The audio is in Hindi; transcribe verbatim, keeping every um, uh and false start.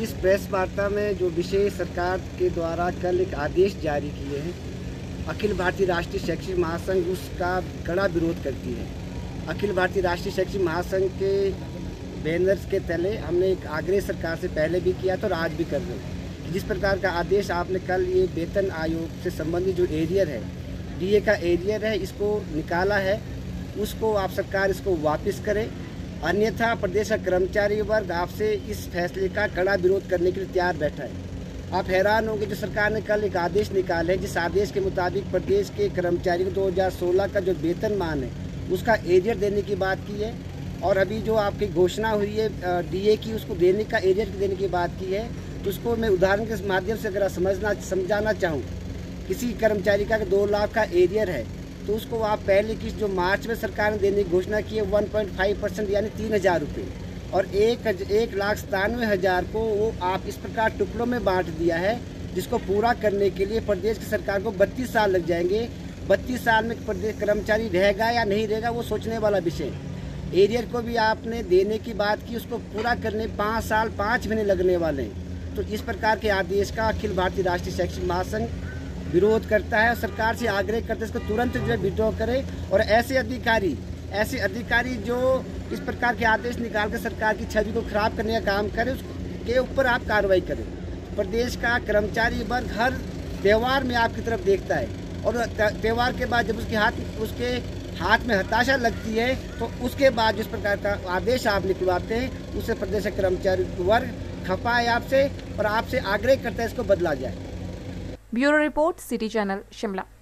आज इस प्रेस वार्ता में जो विषय सरकार के द्वारा कल एक आदेश जारी किए हैं, अखिल भारतीय राष्ट्रीय शैक्षिक महासंघ उसका कड़ा विरोध करती है। अखिल भारतीय राष्ट्रीय शैक्षिक महासंघ के बैनर्स के तले हमने एक आग्रह सरकार से पहले भी किया था और आज भी कर रहे हैं। जिस प्रकार का आदेश आपने कल ये वेतन आयोग से संबंधित जो एरियर है, डीए का एरियर है, इसको निकाला है, उसको आप सरकार इसको वापस करे, अन्यथा प्रदेश का कर्मचारी वर्ग आपसे इस फैसले का कड़ा विरोध करने के लिए तैयार बैठा है। आप हैरान होंगे, जो सरकार ने कल एक आदेश निकाला है, जिस आदेश के मुताबिक प्रदेश के कर्मचारी को दो हज़ार सोलह का जो वेतनमान है उसका एरियर देने की बात की है, और अभी जो आपकी घोषणा हुई है डीए की, उसको देने का एरियर देने की बात की है। तो उसको मैं उदाहरण के माध्यम से अगर समझना समझाना चाहूँ, किसी कर्मचारी का दो लाख का एरियर है तो उसको आप पहली किस्त जो मार्च में सरकार ने देने की घोषणा की है वन पॉइंट फाइव परसेंट यानी तीन हज़ार रुपये, और एक एक लाख सतानवे हज़ार को वो आप इस प्रकार टुकड़ों में बांट दिया है, जिसको पूरा करने के लिए प्रदेश की सरकार को बत्तीस साल लग जाएंगे। बत्तीस साल में प्रदेश कर्मचारी रहेगा या नहीं रहेगा वो सोचने वाला विषय। एरियर को भी आपने देने की बात की, उसको पूरा करने पाँच साल पाँच महीने लगने वाले हैं। तो इस प्रकार के आदेश का अखिल भारतीय राष्ट्रीय शैक्षिक महासंघ विरोध करता है और सरकार से आग्रह करते हैं इसको तुरंत जो है विड्रॉ करे, और ऐसे अधिकारी ऐसे अधिकारी जो इस प्रकार के आदेश निकाल कर सरकार की छवि को खराब करने का काम करे, उसके ऊपर आप कार्रवाई करें। प्रदेश का कर्मचारी वर्ग हर त्यौहार में आपकी तरफ देखता है, और त्यौहार के बाद जब उसके हाथ उसके हाथ में हताशा लगती है तो उसके बाद जिस प्रकार का आदेश आप निकलवाते हैं उससे प्रदेश का कर्मचारी वर्ग खफा है आपसे, और आपसे आग्रह करता है इसको बदला जाए। Bureau report, city channel, Shimla.